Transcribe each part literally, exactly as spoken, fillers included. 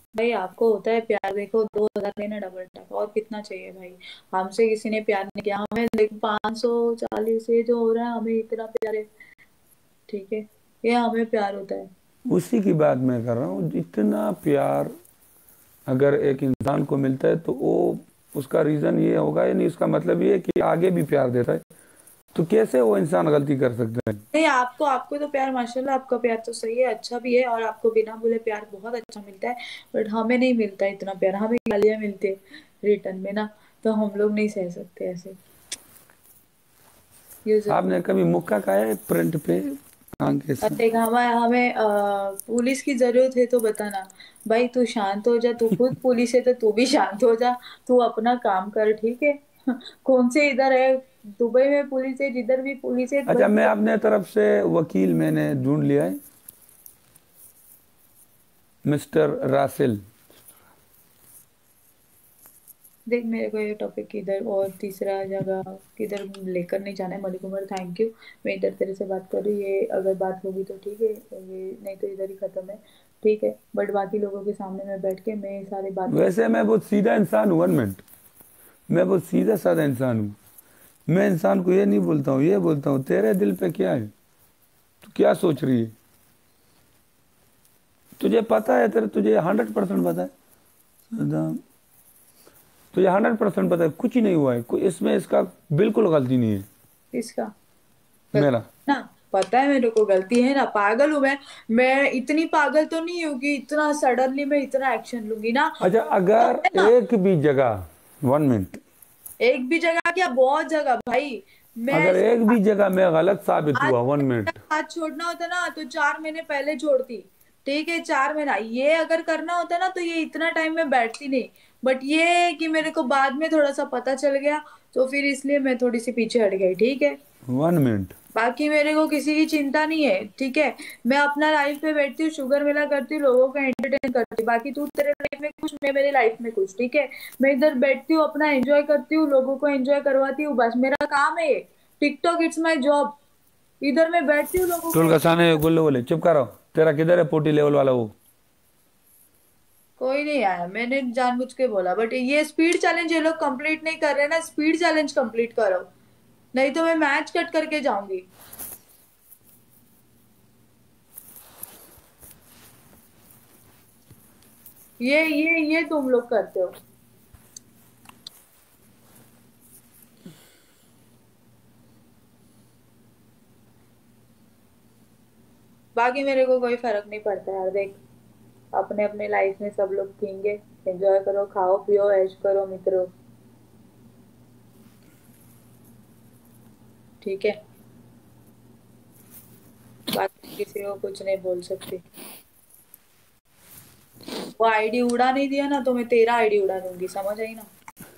भाई आपको होता है प्यार, देखो दो हजार लेना डबल टैप, और कितना चाहिए भाई। हमसे किसी ने प्यार नहीं किया, हमें देखो पाँच सौ चालीस ये जो हो रहा है हमें इतना प्यार है। ठीक है, ये हमें प्यार होता है। उसी की बात मैं कर रहा हूँ, इतना प्यार अगर एक इंसान को मिलता है तो वो उसका रीज़न ये होगा, या नहीं उसका मतलब ये है कि आगे भी प्यार देता है, तो कैसे वो इंसान गलती कर सकता है? नहीं, आपको आपको तो प्यार माशाल्लाह, आपका प्यार तो सही है, अच्छा भी है, और आपको बिना बोले प्यार बहुत अच्छा मिलता है। बट हमें नहीं मिलता इतना प्यार, हमें गालियां मिलती है रिटर्न में ना, तो हम लोग नहीं सह सकते ऐसे। ये आपने कभी मुक्का खाया है प्रिंट पे आंख के साथ? देख, हमें हमें अ, पुलिस की जरूरत है तो बताना। भाई तू शांत हो जा, तू खुद पुलिस है तो तू भी शांत हो जा। तू अपना काम कर, ठीक है। कौन से इधर है, दुबई में पुलिस है, जिधर भी पुलिस है अच्छा, भाई। मैं अपने तरफ से वकील मैंने ढूंढ लिया है, मिस्टर रासिल। देख, मेरे को ये टॉपिक किधर और तीसरा जगह किधर लेकर नहीं जाना है मलिक उमर, थैंक यू। मैं इधर तेरे से बात कर रही हूँ, ये अगर बात होगी तो ठीक है, ये नहीं तो इधर ही खत्म है। ठीक है, बट बाकी लोगों के सामने में बैठ के मैं सारी बात। वैसे मैं बहुत सीधा इंसान हूँ, वन मिनट, मैं बहुत सीधा साधा इंसान हूँ। मैं इंसान को ये नहीं बोलता हूँ, ये बोलता हूँ तेरे दिल पे क्या है, तू क्या सोच रही है, तुझे पता है, तेरे तुझे हंड्रेड परसेंट पता है सदाम, तुझे हंड्रेड परसेंट पता है कुछ ही नहीं हुआ है, कोई इसमें इसका बिल्कुल गलती नहीं है इसका मेरा। ना, पता है मेरे को गलती है ना, पागल हूं मैं। मैं इतनी पागल तो नहीं हूँ कि इतना सडनली मैं इतना एक्शन लूंगी ना। अच्छा, अगर है ना, एक भी जगह, वन मिनट, एक भी जगह क्या, बहुत जगह भाई। मैं अगर एक भी जगह मैं गलत साबित आज हुआ, वन मिनट, हाथ छोड़ना होता ना तो चार महीने पहले छोड़ती। ठीक है, चार महीना, ये अगर करना होता ना तो ये इतना टाइम में बैठती नहीं। बट ये है कि मेरे को बाद में थोड़ा सा पता चल गया, तो फिर इसलिए मैं थोड़ी सी पीछे हट गई। ठीक है, वन मिनट, बाकी मेरे को किसी की चिंता नहीं है। ठीक है, मैं अपना लाइफ पे बैठती हूँ, शुगर मेला करती हूँ, लोगों को एंटरटेन करती हूँ। बाकी तू तेरे लाइफ में कुछ, मैं मेरी लाइफ में कुछ। ठीक है, मैं इधर बैठती हूँ, अपना एंजॉय करती हूँ, लोगों को एंजॉय करवाती हूँ, बस मेरा काम है ये। TikTok it's my job. इधर मैं बैठती हूँ, लोगों को। टोल का साने गुल्ले बोले चुप करो, तेरा किधर है पोटी लेवल वाला वो? कोई नहीं आया, मैंने जानबूझ के बोला। बट ये स्पीड चैलेंज ये लोग कंप्लीट नहीं कर रहे ना, स्पीड चैलेंज कंप्लीट करो, नहीं तो मैं मैच कट करके जाऊंगी। ये ये ये तुम लोग करते हो। बाकी मेरे को कोई फर्क नहीं पड़ता यार, देख, अपने अपने लाइफ में सब लोग किंग है। एंजॉय करो, खाओ पियो, ऐश करो मित्रों। ठीक है, बाकी किसी को कुछ नहीं बोल सकती। वो आईडी उड़ा नहीं दिया ना, तो मैं तेरा आईडी उड़ा दूंगी, समझ आई ना।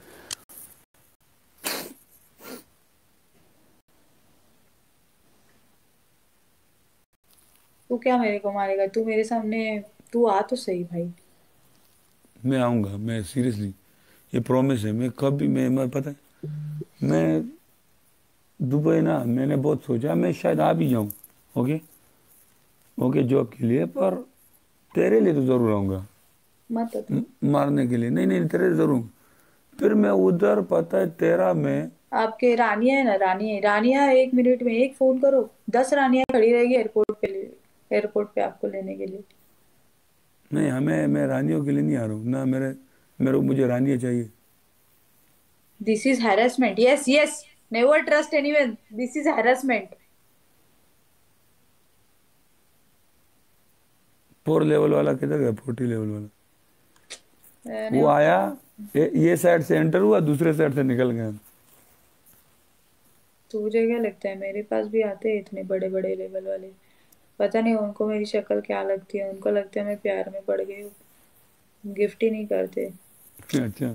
तू क्या मेरे को मारेगा, तू मेरे सामने, तू आ तो सही भाई। मैं आऊँगा, मैं सीरियसली, ये प्रॉमिस है, मैं कभी, मैं, मैं पता है, मैं दुबई ना, मैंने बहुत सोचा मैं शायद आ भी जाऊँ, ओके, ओके जॉब के लिए, पर तेरे लिए तो ज़रूर आऊँगा, मत तो। म- मारने के लिए नहीं, नहीं तेरे लिए ज़रूर। फिर मैं उधर, पता है तेरा, मैं, आपके रानिया है ना, रानिया रानिया एक मिनट में एक फोन करो, दस रानिया खड़ी रहेगी एयरपोर्ट पे लिए, एयरपोर्ट पे आपको लेने के लिए। नहीं हमें, मैं रानियों के लिए नहीं आ रहा हूँ ना, मेरे मेरे को, मुझे रानियाँ चाहिए। This is harassment, yes yes. Never trust anyone, this is harassment. Four level वाला किधर गया, फोर्टी लेवल वाला? वो आया, ये, ये साइड से एंटर हुआ, दूसरे साइड से निकल गया। तुझे क्या लगता है मेरे पास भी आते हैं इतने बड़े बड़े लेवल वाले? पता नहीं उनको मेरी शक्ल क्या लगती है, उनको लगता है मैं प्यार में पड़ गई हूँ। गिफ्ट ही नहीं करते। अच्छा,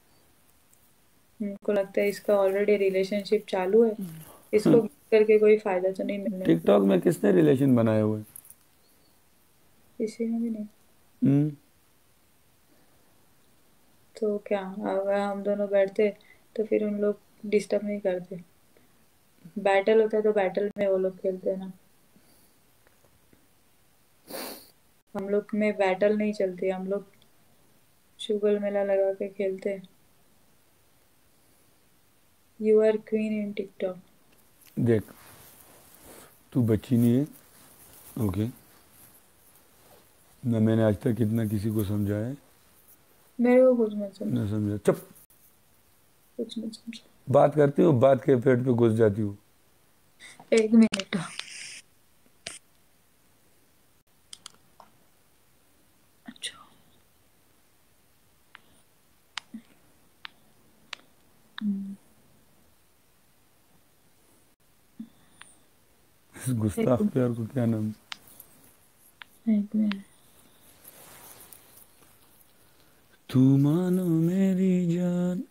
उनको लगता है इसका ऑलरेडी रिलेशनशिप चालू है, इसको गिफ्ट करके कोई फायदा तो नहीं मिलने वाला। टिकटॉक में किसने रिलेशन बनाए हुए? किसी ने भी नहीं। हम्म। तो क्या, अगर हम दोनों बैठते तो फिर उन लोग डिस्टर्ब नहीं करते। बैटल होता है तो बैटल में वो लोग खेलते हैं ना, हम लोग में बैटल नहीं चलती, हम लोग शुगर मेला लगा के खेलते। You are queen in TikTok. देख तू बच्ची नहीं है, ओके ना मैंने आज तक इतना किसी को समझाया है, मेरे को कुछ मत समझ, ना समझा। चुप, कुछ मत समझ। बात करती हूँ, बात के पेट पे घुस जाती हूँ। एक मिनट। अच्छा हम्म, इस गुस्ताख एक प्यार को क्या नाम? एक मिनट। तू मानो मेरी जान।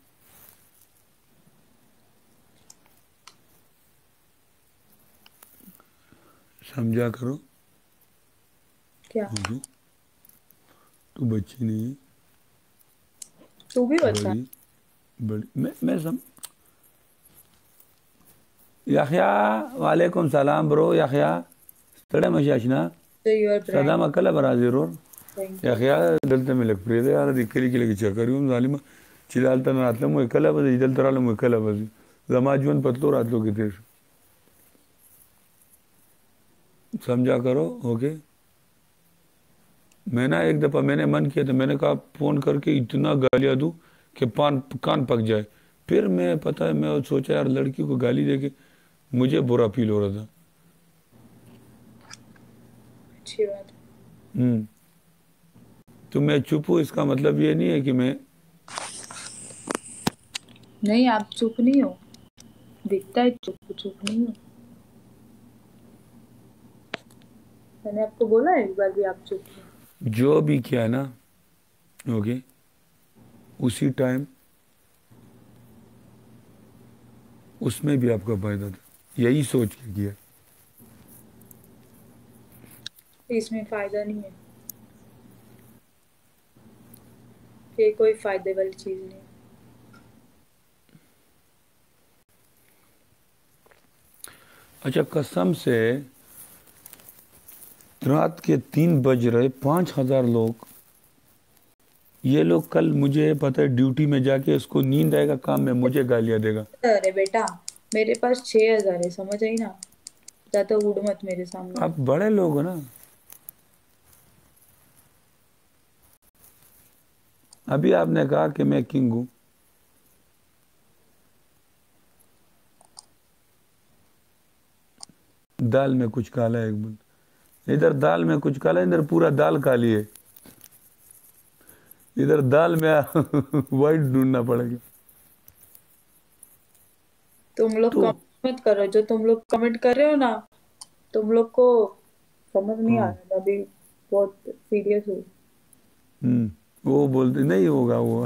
समझा करो, क्या? ओके तू बच्ची नहीं है, तू भी बता। बड़ी बड़ी मैं मैं सम याख्या वालेकुम सलाम ब्रो याख्या तड़े मशाशना तो यू आर ब्रांड। सदाम अकल बराजीरोर थैंक यू। याख्या दलते मिलक प्रियदे यार दिक्कली की लगी चकरियum जालिमा चिदालता नातला मु एकला बस इदल तराला मु एकला बस जमाजुन पतलो रातलो के तेज समझा करो, ओके। मैं ना एक दफ़ा मैंने मन किया था, मैंने कहा फ़ोन करके इतना गालियाँ दूँ कि पान कान पक जाए। फिर मैं पता है मैं सोचा यार लड़की को गाली दे के मुझे बुरा फील हो रहा था। अच्छी बात है। हम्म तो मैं चुप हूँ इसका मतलब ये नहीं है कि मैं नहीं, आप चुप नहीं हो, दिखता है चुप चुप नहीं हो। मैंने आपको बोला है एक बार भी आप चुप हो? जो भी किया ना, ओके उसी टाइम उसमें भी आपका फायदा था, यही सोच के किया। इसमें फायदा नहीं है, ये कोई फायदे वाली चीज नहीं है। अच्छा कसम से रात के तीन बज रहे, पाँच हजार लोग, ये लोग कल मुझे पता है ड्यूटी में जाके इसको नींद आएगा काम में मुझे गालियां देगा। अरे बेटा, मेरे पास छह हजार है, समझ आई ना? ज्यादा उड़ मत मेरे सामने। आप बड़े लोग हो ना, अभी आपने कहा कि मैं किंग हूं। दाल में कुछ काला है, एक बोल इधर दाल में कुछ काला है, इधर पूरा दाल काली है, इधर दाल में वाइट ढूंढना पड़ेगा। तुम लोग तो कमेंट मत करो, जो तुम लोग कमेंट कर रहे हो ना, तुम लोग को समझ नहीं आ हाँ रहा, मैं अभी बहुत सीरियस हूँ। हम्म वो बोलते नहीं होगा वो।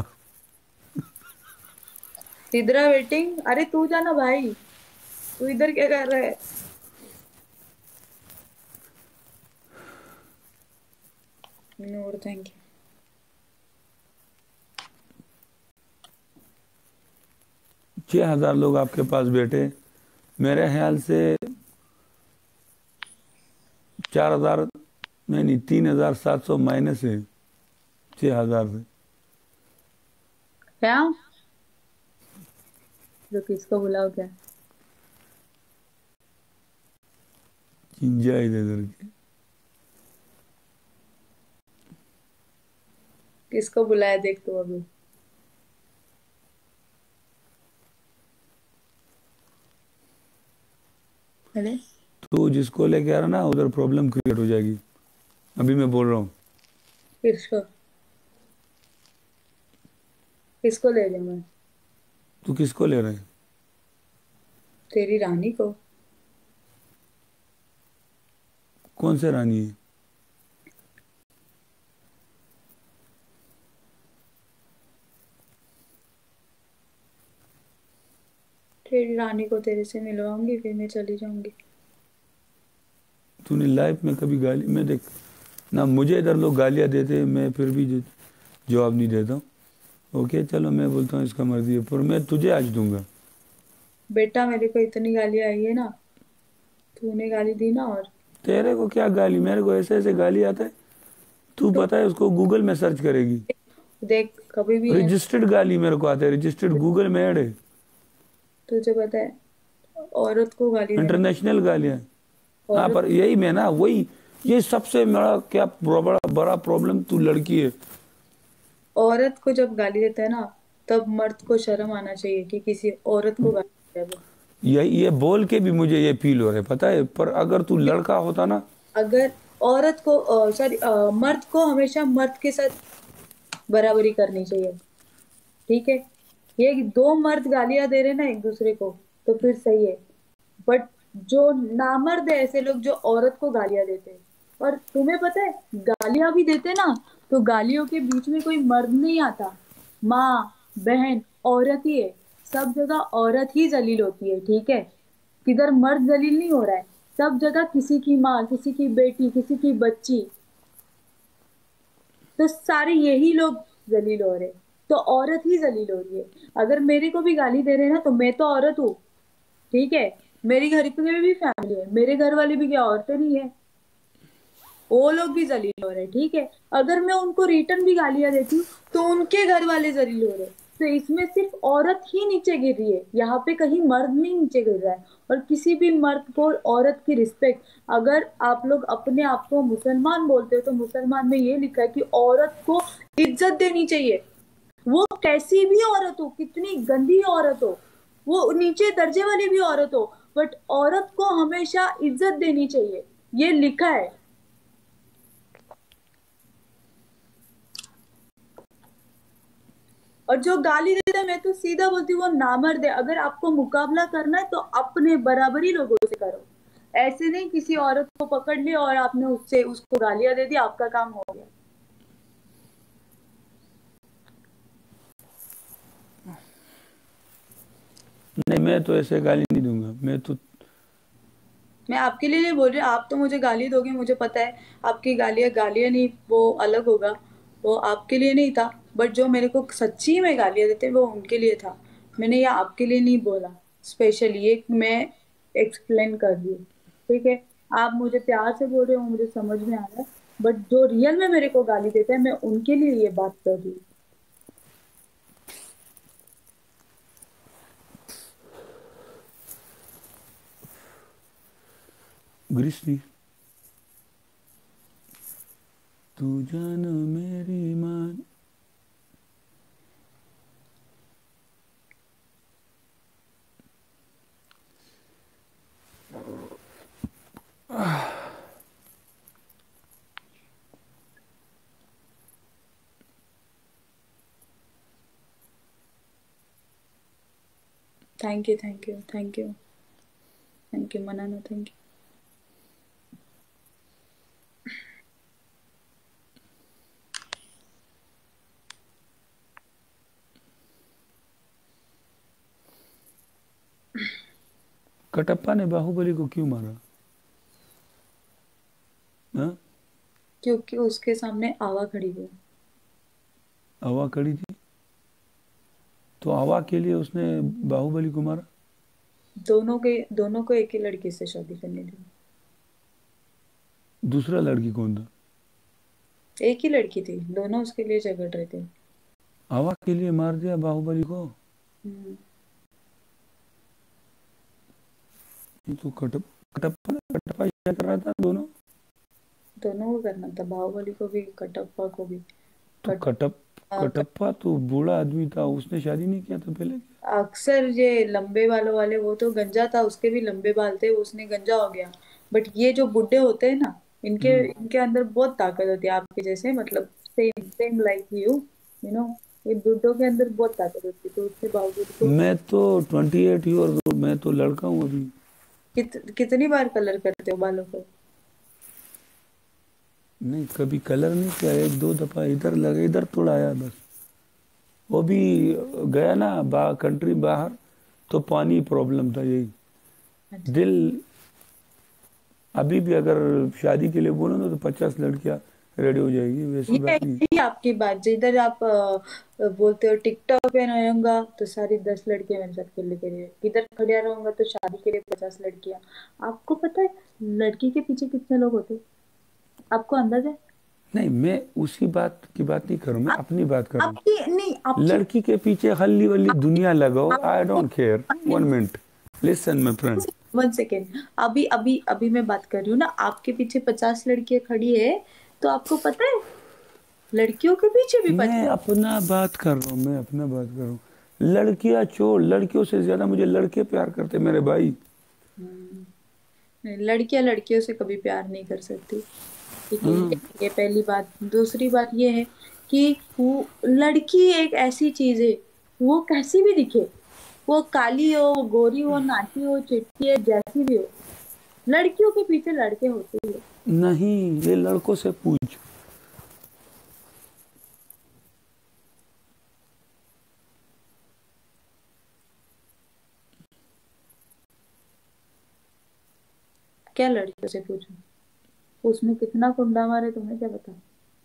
सिद्रा वेटिंग, अरे तू जाना भाई, तू इधर क्या कर रहा है? Noor thank you. छह हजार लोग आपके पास बैठे, मेरे ख्याल से चार हजार नहीं नहीं तीन हजार सात सौ माइनस है छह हजार से। क्या? जो किसको बुलाओ क्या? किंजा इधर इधर के किसको बुलाया देख तू अभी। अरे तो जिसको लेके आ रहा ना उधर प्रॉब्लम क्रिएट हो जाएगी, अभी मैं बोल रहा हूँ। किसको किसको ले जाऊं मैं? तू किसको ले रहा है? तेरी रानी को। कौन से रानी है? तेरी रानी को तेरे से मिलवाऊंगी, फिर मैं चली जाऊंगी। तूने लाइफ में कभी गाली मैं देख ना, मुझे इधर लोग गालियाँ देते मैं फिर भी ज- जवाब नहीं देता हूँ। ओके चलो मैं बोलता हूँ इसका मर्जी है, पर मैं तुझे आज दूंगा। बेटा मेरे को इतनी गाली आई है ना, तूने गाली दी ना। और तेरे को क्या गाली, मेरे को ऐसे ऐसे गाली आता है, तू तो पता है उसको गूगल में सर्च करेगी। देख कभी भी है रजिस्टर्ड गाली मेरे को आता है, रजिस्टर्ड गूगल में ऐड है, तुझे पता है औरत को गाली देना इंटरनेशनल गालियां। हाँ औरत पर यही मैं ना वही, ये सबसे बड़ा क्या बड़ा बड़ा प्रॉब्लम, तू लड़की है। औरत को जब गाली देता है ना तब मर्द को शर्म आना चाहिए कि किसी औरत को गाली दे रहा है वो। यही ये बोल के भी मुझे ये फील हो रहा है, पता है, पर अगर तू लड़का होता ना। अगर औरत को सॉरी मर्द को हमेशा मर्द के साथ बराबरी करनी चाहिए, ठीक है। ये दो मर्द गालियां दे रहे ना एक दूसरे को तो फिर सही है, बट जो नामर्द है ऐसे लोग जो औरत को गालियां देते हैं। और तुम्हें पता है गालियां भी देते ना तो गालियों के बीच में कोई मर्द नहीं आता, माँ बहन औरत ही है। सब जगह औरत ही जलील होती है, ठीक है। किधर मर्द जलील नहीं हो रहा है, सब जगह किसी की माँ किसी की बेटी किसी की बच्ची, तो सारे यही लोग जलील हो रहे, तो औरत ही जलील हो रही है। अगर मेरे को भी गाली दे रहे हैं ना तो मैं तो औरत हूँ, ठीक है। मेरी घर पे भी फैमिली है, मेरे घर वाले भी क्या औरतें नहीं है, वो लोग भी जलील हो रहे हैं, ठीक है। अगर मैं उनको रिटर्न भी गालियां देती हूँ तो उनके घर वाले जलील हो रहे हैं। तो इसमें सिर्फ औरत ही नीचे गिर रही है, यहाँ पे कहीं मर्द नहीं नीचे गिर रहा है। और किसी भी मर्द को औरत की रिस्पेक्ट, अगर आप लोग अपने आप को मुसलमान बोलते हो तो मुसलमान में ये लिखा है कि औरत को इज्जत देनी चाहिए। वो कैसी भी औरत हो, कितनी गंदी औरत हो, वो नीचे दर्जे वाली भी औरत हो, बट औरत को हमेशा इज्जत देनी चाहिए, ये लिखा है। और जो गाली देता है मैं तो सीधा बोलती हूँ वो नामर्द है। अगर आपको मुकाबला करना है तो अपने बराबरी लोगों से करो, ऐसे नहीं किसी औरत को पकड़ लिया और आपने उससे उसको गालियां दे दी आपका काम हो गया। नहीं मैं तो ऐसे गाली नहीं दूंगा, मैं तो। मैं आपके लिए नहीं बोल रही, आप तो मुझे गाली दोगे मुझे पता है। आपकी गालियां गालियां नहीं, वो अलग होगा, वो आपके लिए नहीं था। बट जो मेरे को सच्ची में गालियां देते वो उनके लिए था। मैंने ये आपके लिए नहीं बोला, स्पेशली ये मैं एक्सप्लेन कर रही हूँ, ठीक है। आप मुझे प्यार से बोल रहे हो मुझे समझ में आ रहा है, बट जो रियल में मेरे को गाली देते हैं मैं उनके लिए ये बात कर रही हूँ। ग्रीष्मी, तू जान मेरी मान। Thank you thank you thank you thank you मनाना, थैंक यू। कटप्पा ने बाहुबली को क्यों मारा? हाँ? क्योंकि उसके सामने आवा खड़ी हुई। हवा खड़ी थी तो हवा के लिए उसने बाहुबली को मारा। दोनों के दोनों को एक ही लड़की से शादी करनी थी। दूसरा लड़की कौन था? एक ही लड़की थी, दोनों उसके लिए झगड़ रहे थे। हवा के लिए मार दिया बाहुबली को। हम्म, ये तो कटप कटप्पा कटप्पा क्या कर रहा था दोनों? दोनों को करना था, बाहुबली को भी कटप्पा को भी। तो कट कटप आ, कट, कटप्पा तो बूढ़ा आदमी था, उसने शादी नहीं किया था पहले। अक्सर ये लंबे बालों वाले, वो तो गंजा था उसके भी लंबे बाल थे उसने गंजा हो गया। बट ये जो बुड्ढे होते हैं ना इनके हम्म। इनके अंदर बहुत ताकत होती है आपके जैसे, मतलब same same like you you know ये बुड्ढों के अंदर बहुत ताकत होती है, तो उसके बावजूद को मैं तो ट्वेंटी एट ईयर, मैं तो लड़का हूँ अभी। कित, कितनी बार कलर करते हो बालों को? नहीं कभी कलर नहीं किया, एक दो दफा इधर लगे, इधर तोड़ाया बस। वो भी गया ना बा कंट्री बाहर, तो पानी प्रॉब्लम था यही। अच्छा, दिल अभी भी अगर शादी के लिए बोलो ना तो पचास लड़कियां रेडी हो जाएगी, वैसी ये बात नहीं। यही आपकी बात, जिधर आप अ, बोलते हो टिकटॉक पे रहूंगा तो सारी दस लड़कियां मेरे साथ खेलने के लिए, किधर खड़ा रहूंगा तो शादी के लिए पचास लड़कियां। आपको पता है लड़की के पीछे कितने लोग होते हैं? आपको अंदाजा है? नहीं, मैं उसी बात की बात नहीं कर रहा हूँ, मैं आप, अपनी बात कर रहा हूँ। आपकी नहीं आपकी लड़की के पीछे हल्ली वल्ली आपकी दुनिया लगाओ, आई आपको don't care. One minute, listen my friend. One second, अभी अभी अभी मैं बात कर रही हूँ ना, आपके पीछे पचास लड़कियां खड़ी है, तो आपको पता है लड़कियों के पीछे भी मैं पचास। अपना बात कर रहा हूँ, मैं अपना बात कर रहा हूँ। लड़कियां छोड़, लड़कियों से ज्यादा मुझे लड़के प्यार करते मेरे भाई। नहीं, लड़कियां लड़कियों से कभी प्यार नहीं कर सकती, ठीक है, ये हाँ, ये पहली बात। दूसरी बात ये है कि वो लड़की एक ऐसी चीज है, वो कैसी भी दिखे, वो काली हो, वो गोरी हो, नाटी हो, चिट्टी है, जैसी भी हो, लड़कियों के पीछे लड़के होते ही है। नहीं, ये लड़कों से पूछ। क्या लड़कियों से पूछूं, उसमें कितना कुंडा मारे तुम्हें क्या पता।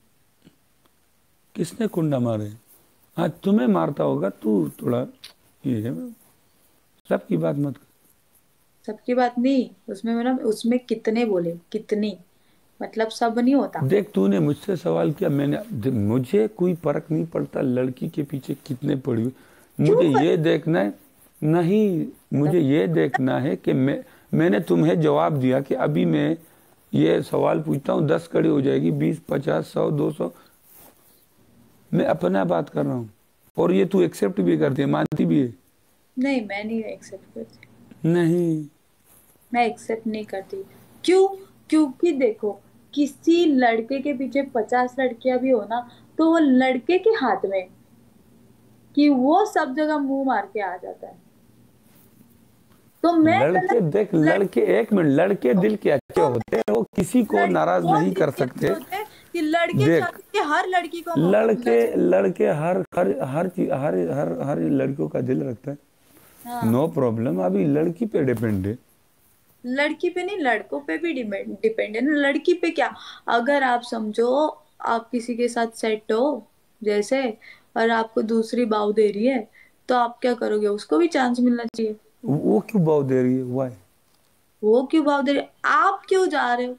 किसने कुंडा मारे? हाँ, तुम्हें मारता होगा, तू थोड़ा ये है। सबकी बात मत कर। सबकी बात नहीं, उसमें मतलब उसमें कितने बोले, कितनी, मतलब सब नहीं होता। देख, तूने मुझसे सवाल किया, मैंने देख, मुझे कोई फर्क नहीं पड़ता लड़की के पीछे कितने पड़ी हुई। क्यों मुझे पर, ये देखना है। नहीं, मुझे ये देखना है कि मैं मैंने तुम्हें जवाब दिया कि अभी मैं ये सवाल पूछता हूँ, दस कड़ी हो जाएगी, बीस, पचास, सौ, दो सौ। मैं अपना बात कर रहा हूँ, और ये तू एक्सेप्ट भी करती है, मानती भी है। नहीं मैं नहीं एक्सेप्ट करती, नहीं, मैं एक्सेप्ट नहीं करती। क्यों? क्योंकि देखो, किसी लड़के के पीछे पचास लड़कियां भी हो ना, तो वो लड़के के हाथ में, कि वो सब जगह मुंह मार के आ जाता है। तो मैं लड़के गलत, देख, लड़के, लड़के एक मिनट, लड़के को, दिल के अच्छे तो होते हैं, वो किसी को लड़के नाराज वो नहीं दिल कर के अच्छे सकते। होते हैं कि लड़के देख, चाहते हैं कि हर लड़की को मौका लड़के मिलना चाहिए। लड़के हर हर हर चीज, हर हर हर लड़कियों का दिल रखता है। हाँ, नो प्रॉब्लम, अभी लड़की पे डिपेंड है। लड़की पे नहीं, लड़कों पे भी डिपेंड डिपेंड है ना। लड़की पे क्या, अगर आप समझो, आप किसी के साथ सेट हो जैसे, और आपको दूसरी बाव दे रही है, तो आप क्या करोगे, उसको भी चांस मिलना चाहिए। वो क्यों भाव दे रही है? वाई? वो क्यों बाव दे रही है, आप क्यों जा रहे हो?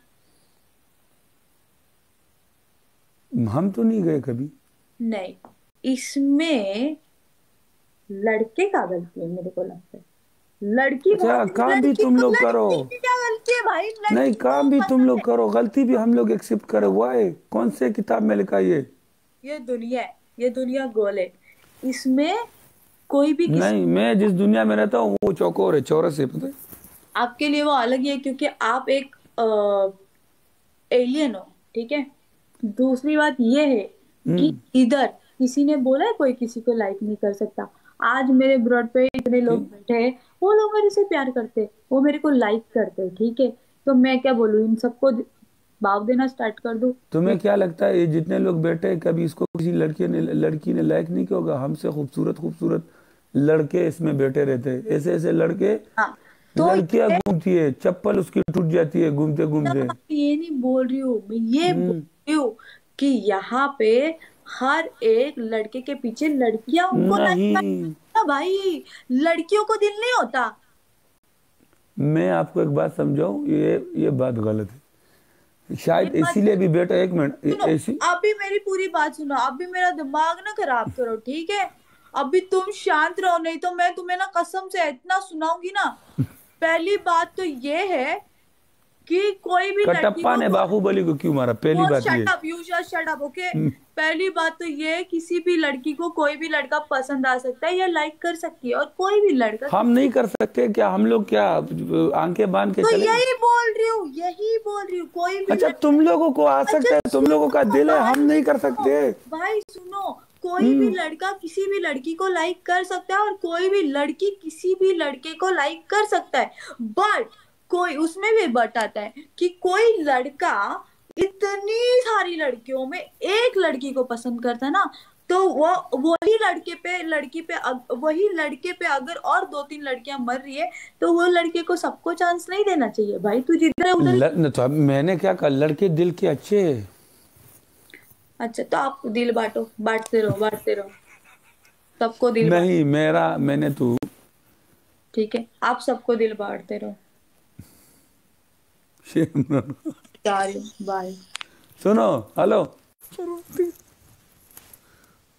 हम तो नहीं गए कभी। नहीं, इसमें लड़के का गलती है मेरे को लगता है। लड़की अच्छा, बहुत, काम भी लड़की तुम को, लोग करो। लड़की की क्या गलती है भाई, नहीं, लड़की को काम भी तुम पसंद लोग है। करो, गलती भी हम लोग एक्सेप्ट करो। वाई? कौन से किताब में लिखा है ये? ये दुनिया है, ये दुनिया गोल है, इसमें कोई भी किसी, नहीं, मैं जिस दुनिया में रहता हूँ वो चौकोर है, चौरस है, पता है। आपके लिए वो अलग ही है, क्योंकि आप एक एलियन हो, ठीक है। दूसरी बात ये है कि हम्म। इधर किसी ने बोला है कोई किसी को लाइक नहीं कर सकता। आज मेरे ब्रॉड पे इतने लोग ठीक। बैठे हैं, वो लोग मेरे से प्यार करते हैं, वो मेरे को लाइक करते हैं, ठीक है। तो मैं क्या बोलूं, इन सबको भाव देना स्टार्ट कर दूं? तुम्हें क्या लगता है, ये जितने लोग बैठे हैं, कभी इसको किसी लड़के ने लड़की ने लाइक नहीं किया होगा? हमसे खूबसूरत खूबसूरत लड़के इसमें बैठे रहते हैं, ऐसे ऐसे लड़के। हाँ, तो लड़कियां ये, घूमती है, चप्पल उसकी टूट जाती है घूमते तब घूमते। मैं ये नहीं बोल रही हूँ, मैं ये बोल हम्म। रही हूँ कि यहाँ पे हर एक लड़के के पीछे लड़कियां उनको लाइक नहीं, करना भाई, लड़कियों को दिल नहीं होता। मैं आपको एक बात समझाऊं, ये ये बात गलत है, ये शायद बात इसीलिए भी बेटा, एक मिनट, ए- सुनो, ऐसी। अभी मेरी पूरी बात सुनो, अभी मेरा दिमाग ना खराब करो, ठीक है। अभी तुम शांत रहो, नहीं तो मैं तुम्हें ना कसम से इतना सुनाऊंगी ना। पहली बात तो ये है कि कोई भी लड़की कटप्पा को ने को, बाहुबली को क्यों मारा? पहली वो बात ये। Shut up, you just shut up, okay. Hmm. पहली बात तो ये है, किसी भी लड़की को कोई भी लड़का पसंद आ सकता है या लाइक कर सकती है, और कोई भी लड़का हम किसी, नहीं कर सकते क्या? हम लोग क्या आंखें बांध के तो चले? यही बोल रही हूँ, यही बोल रही हूँ, कोई भी अच्छा, लड़का। तुम लोगों को आ अच्छा सकता है, तुम लोगों का सुनो दिल है, भाई, हम नहीं कर सुनो सकते। भाई, सुनो, कोई भी हम्म। लड़का किसी भी लड़की को लाइक कर सकता है, और कोई भी लड़की किसी भी लड़के को लाइक कर सकता है। बट कोई, उसमें भी बट आता है कि कोई लड़का इतनी सारी लड़कियों में एक लड़की को पसंद करता है ना, तो वो वही लड़के पे लड़की पे अग- वही लड़के पे अगर और दो तीन लड़कियां मर रही है, तो वो लड़के को सबको चांस नहीं देना चाहिए भाई, तू जिधर है उधर ही। ल, न, तो अब मैंने क्या कहा, लड़के दिल के अच्छे हैं। अच्छा, तो आप दिल बांटो, बांटते रहो, बांटते रहो, सबको दिल बांट, नहीं, मेरा मैंने तो ठीक है, आप सबको दिल बांटते रहो। शेर- जा रही हूँ, बाय। सुनो, हेलो।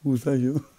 गुस्सा क्यों?